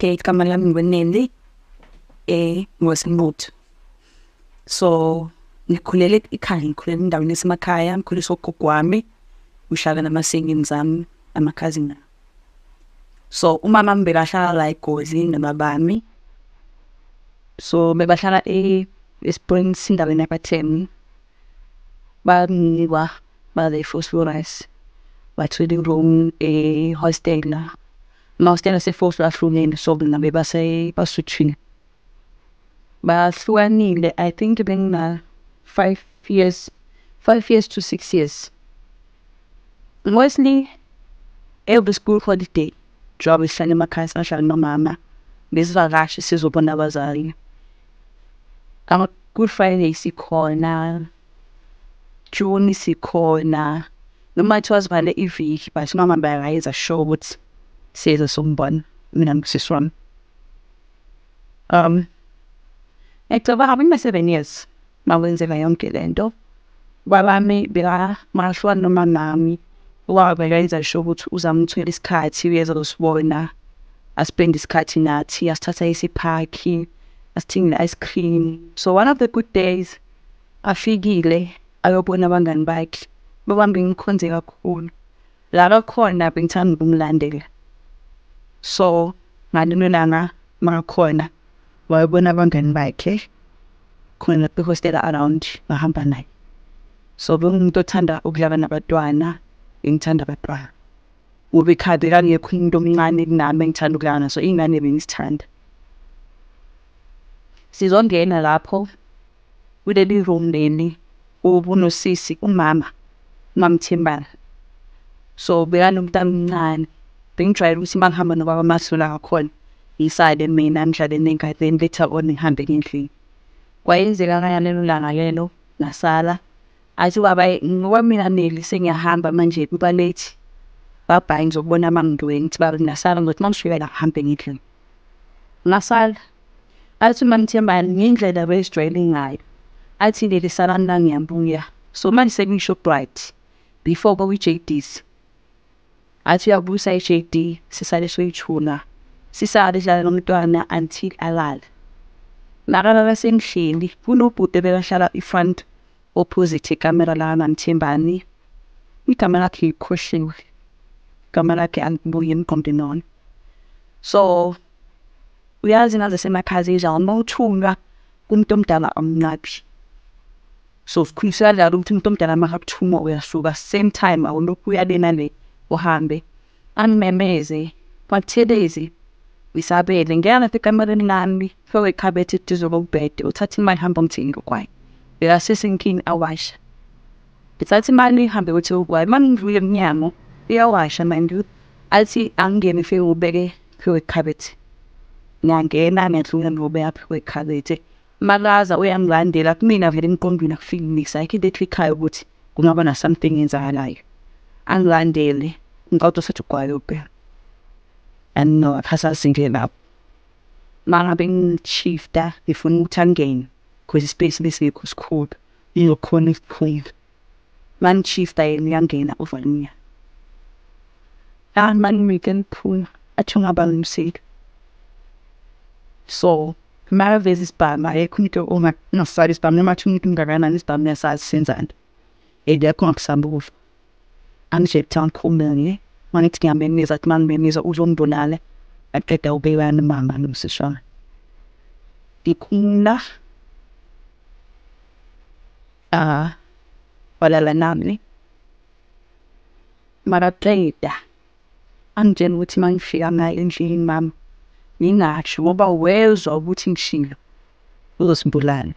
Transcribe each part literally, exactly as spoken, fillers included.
ke igama lami nguNendi eh ngoSimbutho. So ngikhulele ekhaya, ngikhulele endaweni esemakhaya, ngikhuliswa ugogo wami, uhlala namasingini zami, amakhazina. So umama wami bekahlala la eGozi nababami. So bebahlala e Springs endaweni yabaThembu. Bangiwa ba the phosphorus. Bathola room e hostel la. Mahostel ase phosphorus room so nabe base basuthini. Bahlukanile, I think bengina five years, five years to six years. Mostly every school holiday, job ihlala emakhaya sihlala nomama. Besivakashi sizobona abazali. Ama Good Friday sikhona, June sikhona. Noma it was vale iviki, but mama bayayeza show ukuthi siza sombona mina nosiswami. Um Ngicabanga mina seven years mawenzeka yonke lento. Babami beka mashwa noma nami. Ubaba bekayeza show ukuthi uzamthola isikhathi uyeza kusibona. Aspend isikhathi nathi, asithatha isiphaki, asithengile ice cream. So one of the good days afikile ayobona abangani bakhe. Babambe ngikhonze kakhulu. La bakhona bengithanda ukumlandela. So ngalelo langa makhona wayibona abangani bakhe khona behostela around bahamba naye. So bengumuntu othanda ukudlala nabantwana, ngithanda abantwana. Ube khadi kangekho umuntu omncane kunami engithanda ukudlala so ingane bengizithanda. Sizongena lapho kuleli room leli ubunosisi umama mamthembana. So bekanomntana omncane. Bengijwayele ukuthi mangihamba nobaba masula kakhona iside mina ngidlale nengadini later on ngihambe endlini. Kwayenzeka ngalelo langa lelo nasala athi baba ngoba mina neli sengiyahamba manje kuba late. Baba ngizobona mangidwe ngithi baba nasala ngokuthi mangifika la hambe ngidlini. Nasala athi mamthembana ngindlela besijwayele ngayo. Athi leli sala ngiyambuya. So manje sengisho bright before ba J Ds. Athi uyabusa e-J D sisale soyithuna. Sisale dlala nomntwana until alala. Nakala basendlini kunobhuti bekahlala ifront opposite camera la mamthembani. Igama lakhe ikhohliwe. Igama lakhe angibuye ngqondinona. So uyazi nazo semakhaya izama uthunga kumuntu omdala omncaphi. So sikhulisana la ukuthi umuntu omdala makabuthuma uyasuka same time awulokhu uyalena le uhambe angimemeze bathelezi isabele ngiyana ekamereni lami fike ekhabethe tizoba ubhede uthatha imali hamba umthingi kwaye bekasesenkini awasha ngithatha imali ihambe uthi ukwaye mangidlule eminyango iyawasha manje athi angene fike ubeke fike ekhabethe ngiyangena ngiyadlula ngobeka fike ekhabethe malaza uyangilandela kumina vele ngiqondwini akufiki ngisayikho into ethi ikhaya ukuthi kungaba na something enzakalayo angilandele ngicauthi sathi kwayo phela and no akhasasinge lapho mangabe ngishifta ngifuna ukuthi angene because ispace lesikho sikhulu iyokhona isikhulu man shifta yena yangena uvaniya and man weekend pool athunga balumsika. So Marvel is bad my kunito oma no side spam no matter umuntu ngakanani spam nesazi senzani edekho ngakusambuva angishepha ngikhumele manithi ngiyamenza athi mangimeniza uzongibonala aqeda ubekana mama nomsishana dikhula ah walala nami maraqeda angijeni ukuthi mangifika naye endlini mama ngingasho ngoba wezwa ukuthi ngishilo uzosimbulala.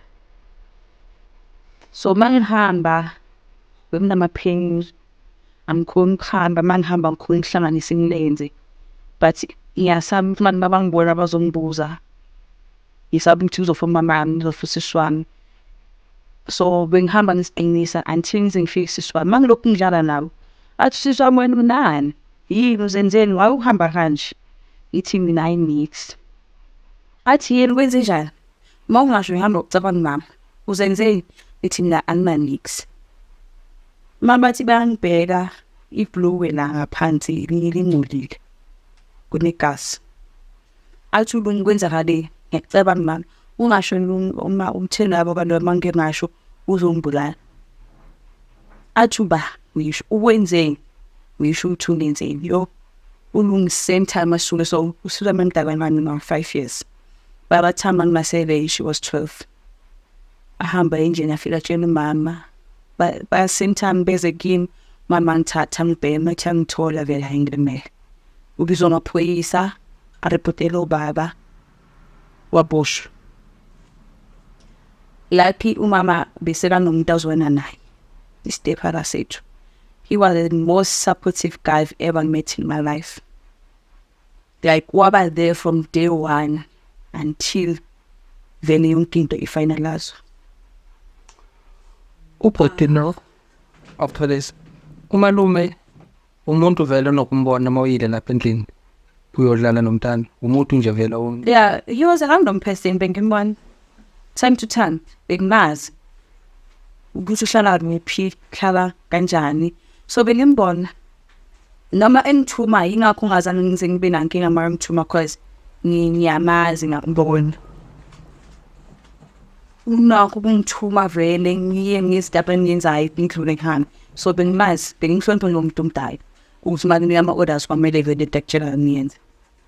So mangihamba bekunamaphini amkhulu ukuhamba mangihamba ngikhulu ngihlanganisa imilenze but ngiyasaba ukuthi manje babangibona bazongibuza ngisaba ukuthi uzofuna mama ngizofuna siswami. So bengihamba ngisiqinisa until ngize ngifike siswami mangilokhu ngidlala nabo athi siswami wena unani yini uzenzeni waye uhamba kanje ithi mina I mix athi yena kwenze njani mawungasho ngihamba ukucabanga mama uzenzeni ithi mina anmanix mama bathi bayangibheka iblue la ngaphansi lingcolile kunegas athi ubunye kwenzakale ngiyaceba mama ungasho uma umthela labo abantu manje ngasho uzombulala. Athi uba ngisho ukwenzeni ngisho ukuthi unenzeni yo ulungiseni time asuke so usuka emntaka manje no five years. By the time I say she was twelve. Ahamba endlini afika tshela mama. By by the same time beze game mama ngithatha ngibhema ethi ngithola vela ingene. Ubizwa amaphoyisa arepotela ubaba waboshwa. Laphi umama besela nomuntu azwana naye. Stepfather said he was the most supportive guy I've ever met in my life. Like waba there from day one until vele yonke into ifinalize. Ubhuti no after this umalume umuntu vele nokumbona mawuyile lapha endlini uyodlala nomntana umuntu nje vele um Yeah, he was a random person bengimbona time to time bengazi ukuthi uhlala ngiphi khala kanjani so bengimbona noma enithuma ingakho ngazana ngize ngibe nankinga mara ngithuma because ngiyamazi ngambona unakho bengithuma vele ngiye ngizidaba ngenzayo including him so bengimazi bengihlonipha nomuntu omdala ukuthi manje ngiyama orders kwamele vele detectela ngiyenze.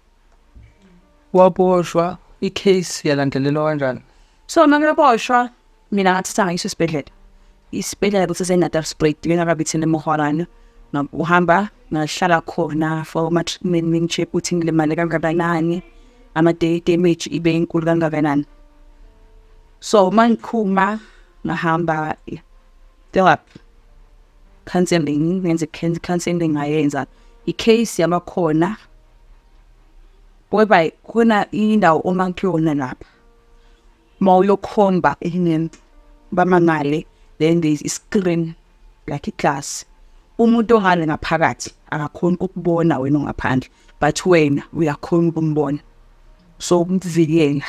Waboshwa icase yalandelelwa kanjani? So mangaboshwa mina ngathatha ngiyisho esibhedlela. Isibhedlela kusesenata spread ngena rabithini eMoharana na uhamba ngahlala khona for ama treatment ngicheck ukuthi ngilimale kangakanani ama day damage ibe inkulu kangakanani. So mangikhuma ngahamba therapy counseling ngenze counseling ngayenza icase yabakhona whereby kuna indawo uma kuyona lapha mawuyokhomba ihinen bamangale then there is a screen like iglass umuntu ongale ngaphakathi akakhona ukubona wena ngaphandle but wena uyakhona ukumbona so umvikela.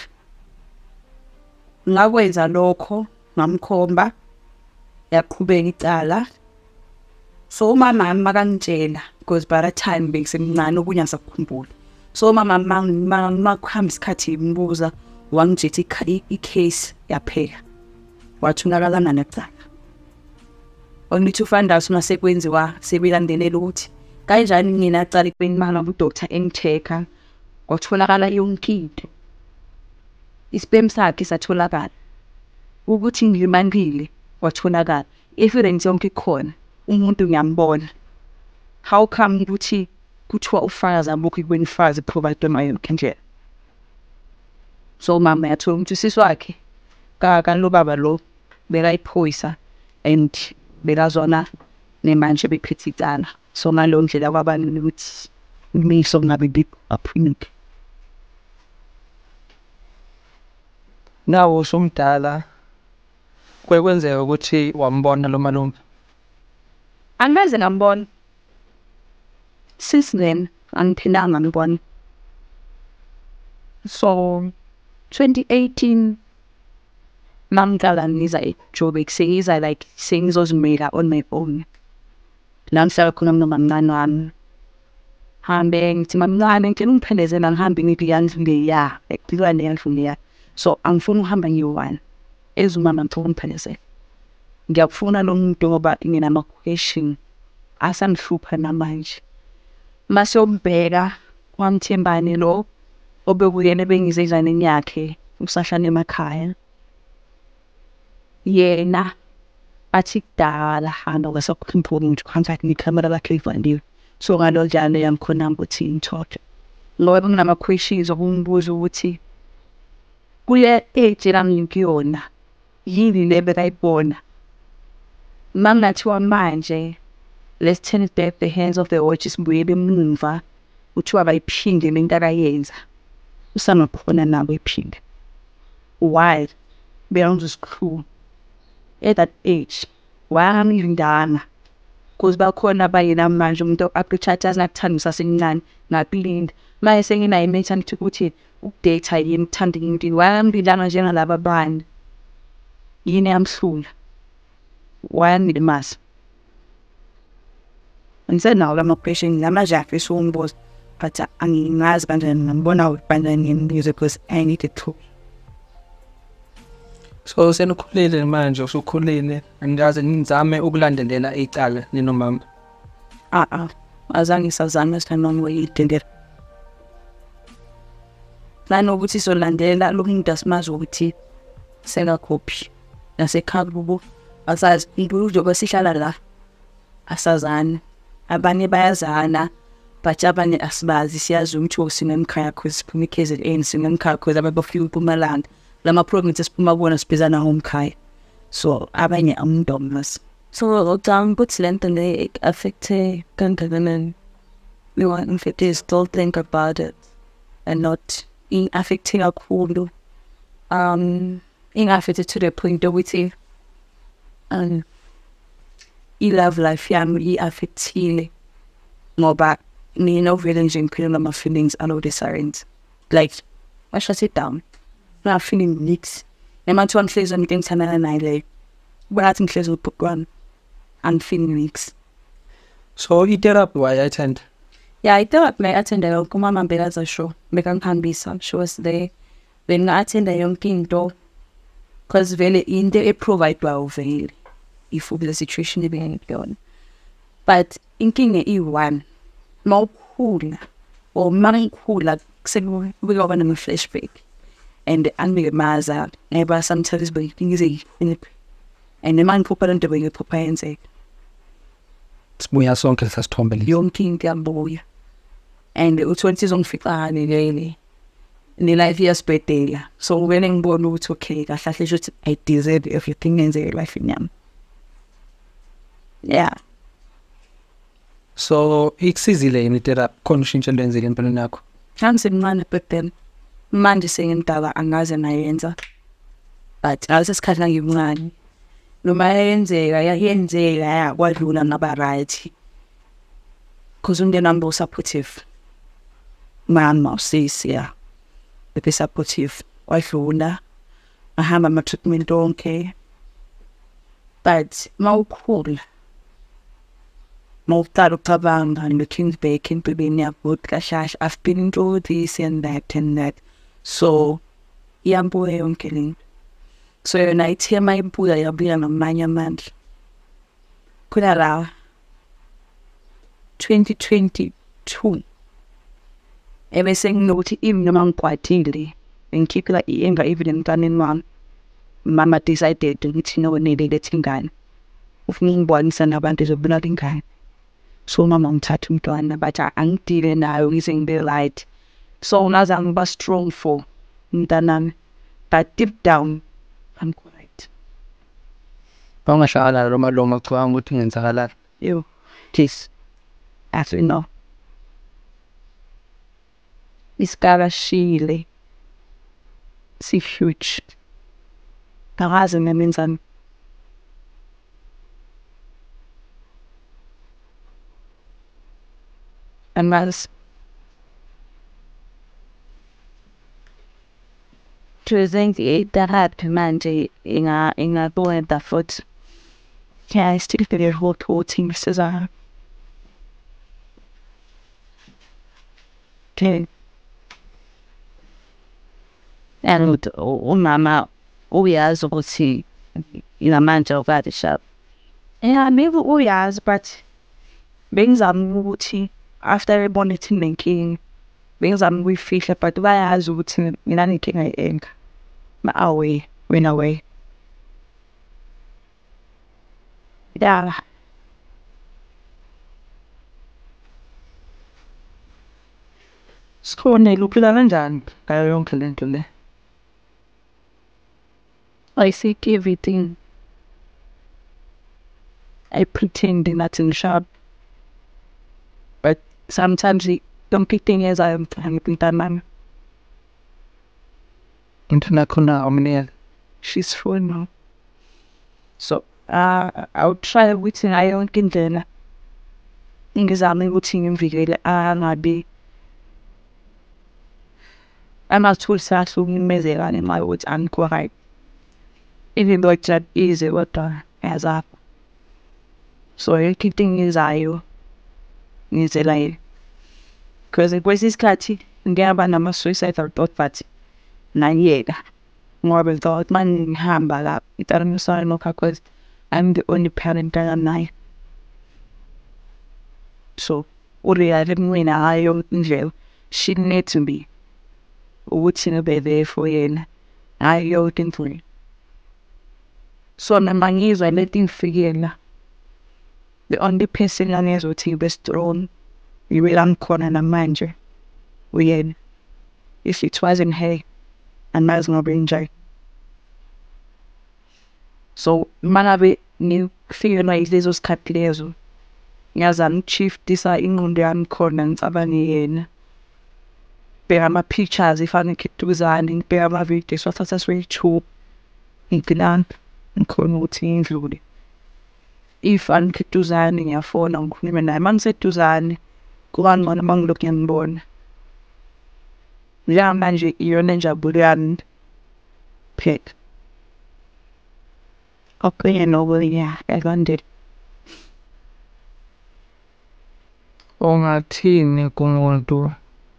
Ngakwenza lokho ngamkhomba yaqhubeka icala so umama makangitshela because by the time bengisemncane okunye ngisakukhumbula so mama makuhamba isikhathi imbuza wangijethi icase yaphela wathi ungakalana necala ongithi ufanda unasekwenziwa sebelandelela ukuthi kanjani ngina cala ikwenimanga udoctor engitheka kwatholakala yonke into isperm sakhe satholakala ukuthi ngilimanile watholakala evidence yonke ikhona umuntu ngiyambona how come ukuthi kuthiwa ufakazi abukho ikwenifakazi provide my nje so mama yathola ukuthi sisi wakhe kaka baba lo bekayiphoyisa and bekazona nemanje bephithitsana so ngalo ndlela kwabani ukuthi imiso ngabe biphinike. Nawo somdala kwekwenzeka ukuthi wambona lo malume? Angaze ngambona. Since then angiphindanga ngibona. So twenty eighteen mamdala ngiza eJoburg sengiza like sengizozimela on my own. La ngihlala khona noma mncane wami. Hambe ngithi mamncane ngicela ungiphendezela ngihambe ngithi yandlule ya ekudlwane yandlule ya so angifuni uhamba ngiyi-one ezumama ngifuna ungiphendezela ngiyakufuna lo muntu ngoba nginama question asangihlupha namanje mase umbheka kwamthembani lo obekuyena bengize izaneni yakhe usahlala emakhaya yena athi kudala hamba kwasekhumbula nje contact ngicamera lakhe ivaliwe so ngalo njalo yamkhona ukuthi ngithoke ngoba nginama questions okumbuza ukuthi kuye age lami ngiyona yini lebe kayibona mangathiwa manje let's turn it back the hands of the watches buyele emuva uthiwa bayiphinde lento akayenza usanakhona nabo iphinde why beyond this crew at that age wami ngindana because bakhona abayena manje umuntu appreciate nakuthanda usasencane ngakulinda maye senginayo mentality ukuthi ukudate yini uthanda into wami ngidana njengalaba bani yini yamhlula wami limazi ngisenawo lama question lamajafe somboza but angingazi kanjani ngibona kanjani ngimuze because I needed to. So senikhulile manje usukhulile angaze nizame ukulandelela icala ninomama. Ah ah azange sazama sikanoma uyidendela. Lana ukuthi solandela lokhu ngidasimazi ukuthi sengakophi nasekhaya asazi impilo njengoba sihlala la asazana abanye bayazana but abanye asibazi siyazi ukuthi usinemkhaya cause siphuma K Z N sinemkhaya cause ababafika eMpumalanga lama programs esiphuma kubona sibhezana homkhaya so abanye amndomas so ucanga ukuthi lento le affecte kangakanani we want to still think about it and not in affecting kakhulu um in affected to the point ukuthi um i-love life yami i-affectile ngoba mina uvele nje ngiphila ngama-feelings alo-disarent like I shut it down I'm feeling mixed noma kuthiwa ngihlezi into engithandana naye leyo kubathi ngihlezi ubhuqwana I'm feeling mixed. So i-therapy wayi-attend? Yeah, i-therapy ngayi-attenda yonke umama bekazasho bekangihambisa she was there then nga-attenda yonke into because vele into e-provide-wayo vele if the situation ebengikuyona but inkinga i-one ma ukhula or ma ngikhula sekubeka nama-flashback and angingemaza ngeba sometimes bengize and ma ngiphupha lento bengiphupha yenzeka sibuya sonke sasithombe lezi yonke into yabuya and uthole izongificani leli ne-life iyasibhedela so vele ngibona ukuthi okay kahle kahle ukuthi I deserve everything enzeke elifini yami. Yeah. So ikusizile yini therapy khona ushintsho lwenzile empilweni yakho? Ngisemncane but then manje sengimdala angaze nayenza but ngasesikhathi ngimncane noma yenzeka yenzeka yakwadlula ngaba right because umndeni wami was supportive mama usisi ya be supportive wadlula ahamba ama treatment onke but mawukhula mawuqala ucabanga and looking back empilweni yakho kashasha I've been through this and that and that so iyambuya yonke lento so yona ithi mayimbuya yabuya ngamanye amandla kuna la twenty twenty-two ebese nginokuthi even noma ngikwatile ngikhiphela iyenga even emntaneni wami mama decided ukuthi no nele lethi ingane ufuna ngibonisa nabantu ezobona ingane so mama ngithatha umntwana but angidile nayo ngize ngibe right so ngaze ngiba strong for umntanami but deep down I'm quiet. Bangashala loma loma kucabanga ukuthi ngenzakalala Yo this as we know isigaba shile si huge angazi ngemenzani angazi tuzengi therapy manje inga ingabona futhi yeah I still feel your whole team says I okay and umama uyazi ukuthi inamanje ukade sharp yeah maybe uyazi but bengizama ukuthi after ebona ithi nenkinga bengizama ukuyifihla but bayazi ukuthi mina nenkinga yenga ma away went away yeah sikhona uphila kanjani ngayo yonke lento le? I seek everything. I pretend nothing sharp. But sometimes the competing as I am trying to man. Internakuna omnia. She's full now. So uh I'll try with I don't get there. Ngizame ukuthi ngimvikele angabi amathulusi ngimezela my words uncorrect. Even though it's not easy what as up. So everything is ayo ngizela Because kwesinye isikhathi ngiyaba nama-suicidal thought but nayiyeka ngoba ngicabanga uma ngihamba la itarisana nokha cause I'm the only parent anganayo. So ureal mina hayo indlela she needs to be ukuthi ngibe there for yena hayi yonke into. So noma ngizwa leti ngifikela the only person angizothi ngibe strong yibe la ngikhona namanje uyena. If it wasn't her angazi ngabe njani. So mangabe ngifikelwa yilezo sikhathi lezo ngiyazama ukushiftisa ingqondo yami khona ngicabange yena. Ngibheka ama-pictures ifana ngiduzane ngibheka ama-videos wathatha siyi-two ngigcina ngikhona ukuthi ngindlule. If angikiduzane ngiyafona ngikhulume naye mangiseduzane kuba ngcono mangilokhu ngiyambona. Njengamanje iyona injabulo yami phela. Okunye nokunye akandeli. Ongathini kumuntu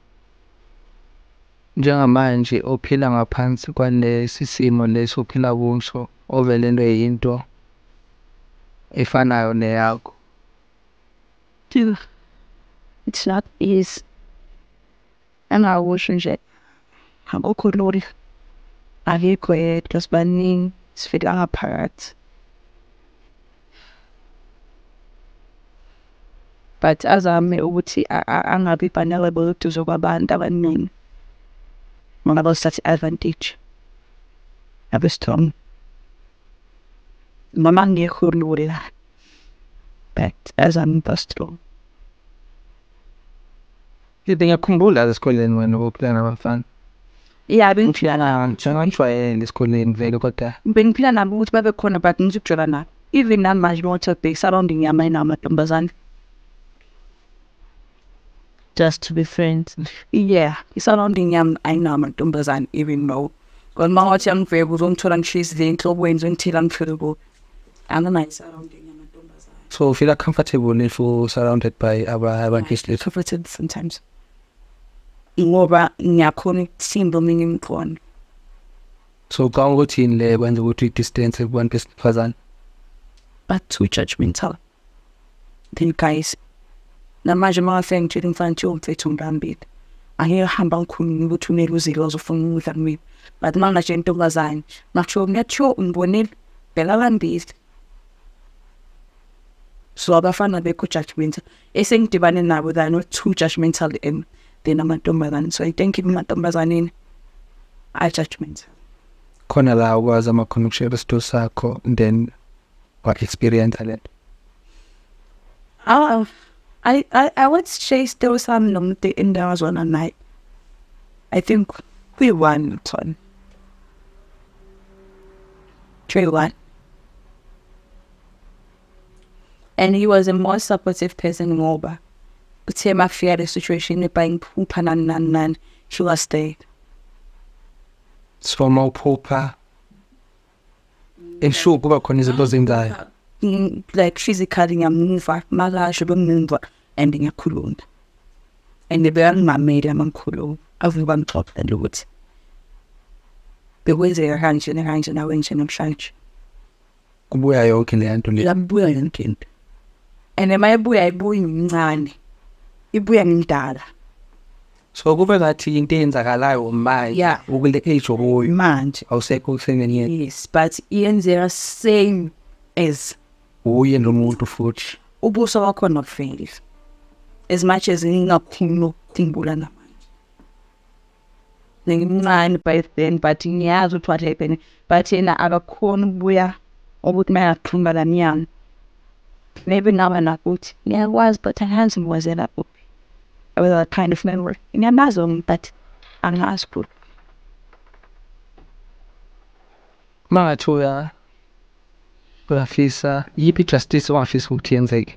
njengamanje ophila ngaphansi kwalesi simo leso ophila kuso ovelelwe yinto efanayo neyakho? It's not easy. Angakusho nje akukho lula. Akekho yedwa sibaningi sifika ngaphakathi. But azame ukuthi angabi vulnerable eduze kwabantu abaningi. Ngoba sithatha advantage. Abe strong. Noma ngekho lula. But azame ba strong. Ngiyakhumbula esikoleni wena uphila nabafana. Yeah, bengiphila nabo. Ngijwayele esikoleni vele kodwa bengiphila nabo ukuthi babe khona but ngizokujwayela nabo. Even namanje ngothe base surrounding yami namantombazane. Just to be friends. Yeah, surrounding yami ayinamantombazane even though. Because mangathi angiveke uzongithola ngishisa inhlobo wenze ngithela ngifile. Anginayo surrounding yamantombazane. So feel comfortable if you're surrounded by abantu. Comforted sometimes. Ngoba ngiyakhona ukuthimba mina imikhono. So xa ukuthini le kwenza ukuthi i-distance kubantu besifazane? But too judgmental. Then guys, namanje mangafika ngitshela umfana nje umthetho ngihambile. Angeke hamba ngikhuluma ukuthi unele uzile uzofuna ukudla kumina. But manje intombazane, nacho ngiyatsho ngibonile bheka lambili. So abafana bekho judgmental. Esengidibane nabo they are not too judgmental and then amantombazane. So I think amantombazane are judgmental. Khona la ukwazi amakhona ukushare isito sakho then what experience that? Oh, I, I, I would say still some numbers in there was one a night. I think we won ton. Three one. And he was a more supportive person in Oba. But him I fear the situation by Pupa and Nan she was stayed. So more Pupa. And sure kuba khona izinto zindayo. Like physically ngiyamuva maka shobe ngimuva and ngiyakhuluma. And the beyond my made amankhulu avuka ngixoxa ukuthi bekwenzeka kanje nekanje nawe nje namhlanje. Kubuya yonke le nto le. Yabuya yonke into. And emayibuya ayibuyi ngimncane. Ibuya ngimdala. So kube ngathi into eyenzakalayo manje Yeah. ukule age okuyo Manje awusekho usengeni. yes, but iyenzeka same as Uye nomuntu futhi. ubuso wakho nokufeyila. As much as ngingakhuluma ukuthimbula namanje. Ngimncane by then but ngiyazi ukuthi what happened. But yena akakhona ukubuya ukuthi mayaxhumba la nyanga. Maybe now and nakuthi ngiyakwazi but angazi ngwazela kuphi. I was that kind of memory. Ngiyamazi but angazi kuphi. Mangathi uya uyafisa yipi justice ongafisa ukuthi yenzeke?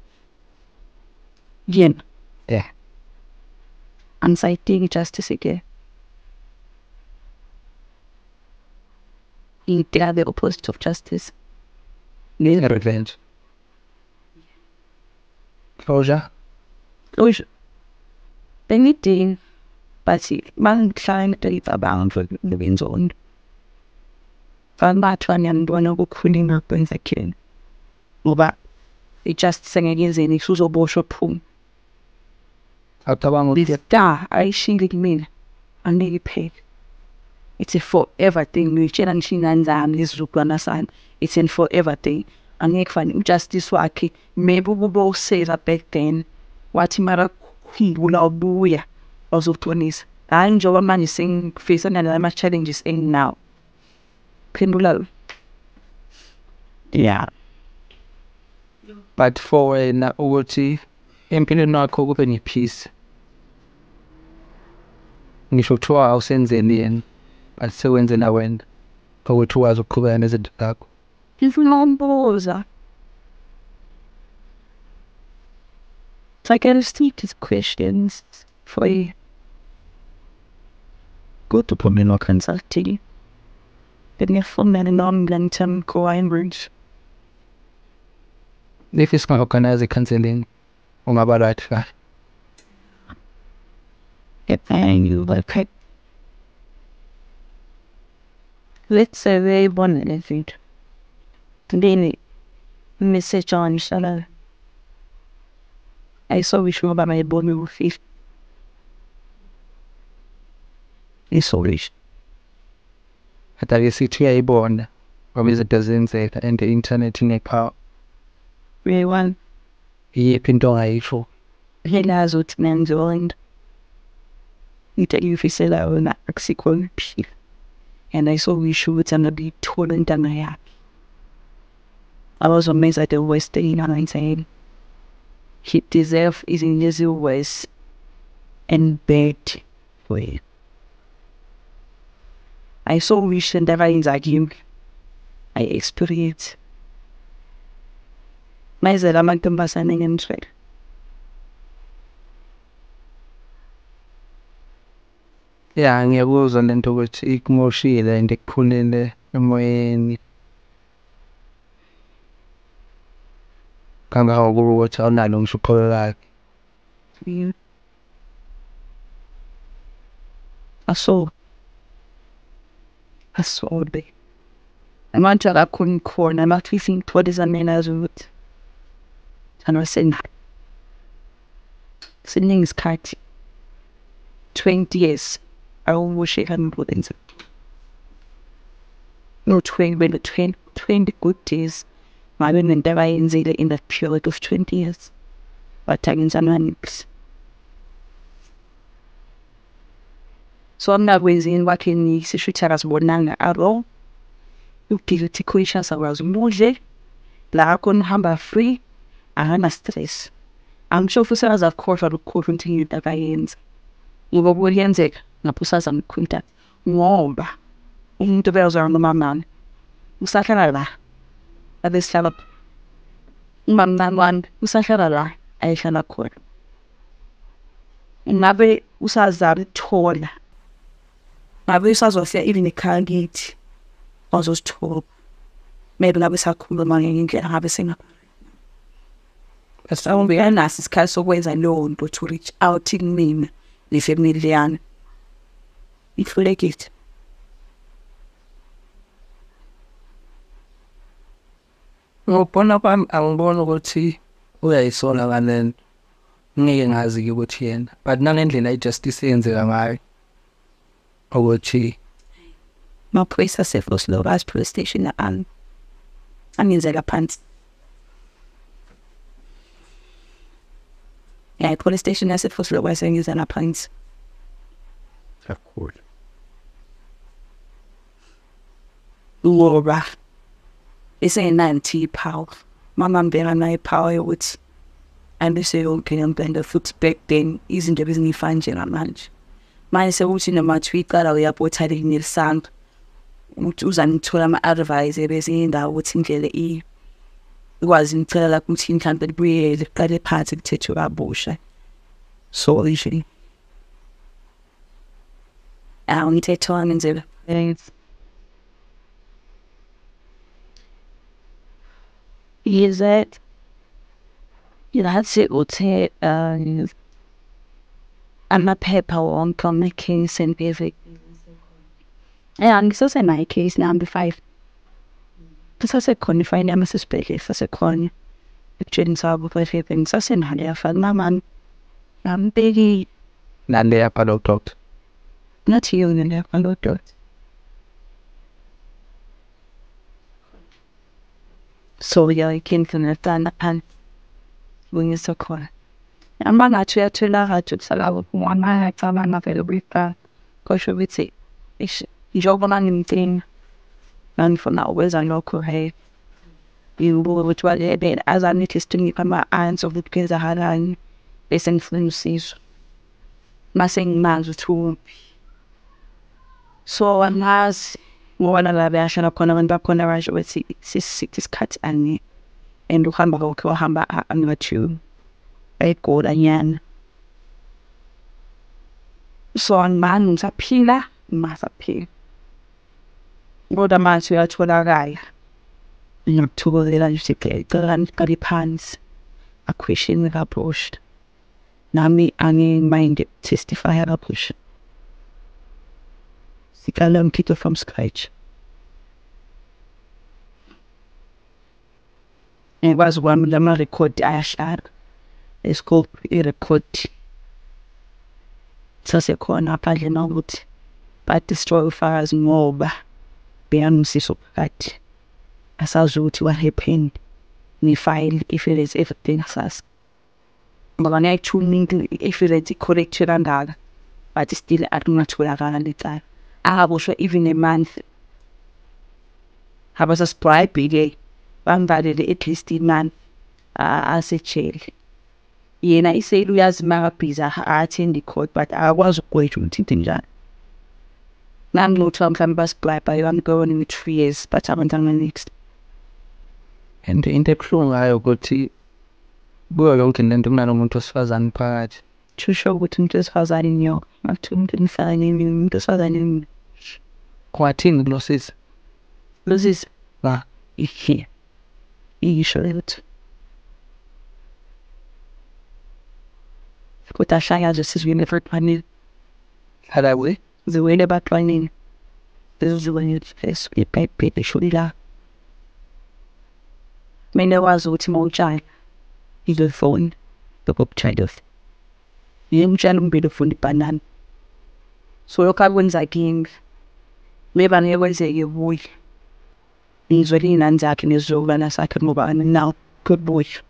Yena Yeah. angisayidingi justice again. Ngidinga the opposite of justice. Need revenge. Closure. Closure. Bengidinga but mangihlala ngicabanga for ngibenzoni. Fangibathwa ngiyambona ukukhuluma kwenza khona. Ngoba it just sengekenzeni uzoboshwa phuma. Awucabanga ukuthi Da ayishili kumina. Angeke iphele. It's a forever thing. Ngitshela ngisho ingane zami izizukulwana sami. It's a forever thing. Angeke fani ujustice wakhe maybe ube useza back then. Wathi mara khumbula ubuya awuzokuqonisa. Hayi njengoba manje sengifisana nalama challenges enginawo. Phendula. Yeah. but for wena ukuthi empilweni wakho kube ne-peace. Ngisho kuthiwa awusenzeli yena but sewenzela wena ukuthi ukwazi ukuqhubeka nezinto zakho. Ngifuna umbuza. So I can stick these questions for you. Go to Pomelo Consulting. Then you form a long-term co-inbridge. If it's going to organize a counseling, ungaba right ka. If you like, let's say they want anything. Then message on Shala. I saw we show about my body with fish. It's all rich. Hata yesithi uyayibona ngoba izinto zenzeka and i-internet inepower. We want. Iyiphi into ongayisho? Helazi ukuthi nanzonda. Ngithe yifisela wona akusikho ngiphila. And I saw we shoot and be told and done ya. I was amazed at the West Indian saying he deserves is in his ways and bad for it. I saw wish and never inside him. I experienced. Mayizela amantombazane ngemthwele. Yeah, ngiyakuzwa lento ukuthi ikumoshile and ikuphulile emoyeni. Kangangokuba ukuthi awunalo ngisho uqholo lakhe. I saw. I saw it. Manje akakhona khona amathisi ngithola mina ukuthi thana sena siningi isikhathi twenty years awumushe kanibudinze no twenty but twenty twenty good days ngabe nento abayenzile in that period of twenty years bathakenzana nix. So amnakwenzini wakhe ni sishuthi akazibonanga aro uphilithi kwisha sawazi mudle la khona hamba free ahana stress. Angisho futhi akazakhohlwa ukukhohlwa ukuthi into akayenza ngoba kuyenzeka ngaphusaza mkhunta ngoba umuntu bezwa noma mama usahlala la abesihlala umama wami usahlala la ayihlala khona ngabe usazama ukuthola ngabe usazofika even ekhaya ngithi bazosithola maybe ngabe sakhuluma ngendlela ngabe singa Asawumbe anaso isikhathi sokwenza leyo nto to reach out kumina nefamily yami. Ifulekile. Ngokubona kwami angibona ukuthi uyayisola kanene. Ngeke ngazi ukuthi yena but nangendlela ijustice yenzeka ngayo. Ukuthi maphoyisa sefoslo bas police station an angenzeka phansi. Yeah, police station as if was low saying is an appliance. Of course. Laura. It's a ninety power. Mama bear nine power with and they say okay and then the foot back then isn't there isn't fine general manage. Mine say what's in the match we got away up what in the sand. Which was until I'm advised everything in that what's in the it was until I could see can't breathe the parts of to our bush. So easy. I only take time and say things. Is it? You know, that's it. We'll take, uh, amaphepha wonke amakhesi and everything. Yeah, ngisasenayo icase number five. Kusasekhona ifayini yami esesibhedlela sasekhona. Ekutsheni sabo everything ngisasenayo yafana namani. Ngambeki Nale yapha lo doctor. not you and the fellow doctor. So yeah, I came to the and when you so call. I'm not actually to la ha to sala one I have an available car. Cause you would say it's job on anything. And for now, where's a local hey? You will which was a bit as I noticed to me from my eyes of the kids I had and this influences. Nothing man's too. So I'm as one of the version of Conor and back on the right with six cut and and do hamba go hamba and what you I go again. So on man's a pillar, mass a pill. Go the man to a tola guy. Not to go there and say, and carry pants. A question with a push. Now me hanging mind testify a push. Ik learn een kito from scratch. It was one of them record I had. It's called a record. So se kona pale na gut. But destroy fires mob. Beyond so kat. As I was what happened. Ni file if it is everything as. But when I tuning if it is correct and all. But still I do not feel around the time. I have also even a month. I was a spry big one valid at least in man uh, as a child. Yeah, I said we as my pizza art in the court, but I was going to think that. Now I'm not from campus spry, but I'm going in three years, but I'm on the next. And in the clue I go to Boy, looking into man on to Swazan part. To show what in this house I knew. Not to find in this house I knew. Quite in glosses. Loses. Ah, Here. You should it. What I say, I just says we never planning. had I way? The way about planning. This is the way it's face. We pay pay the should la. May know was ultimo child. He's a phone. The book child of. The young child be the phone banan. So look at ones I king. Maybe I never say you boy. He's ready and Zach in his room and as I could move on now. Good boy.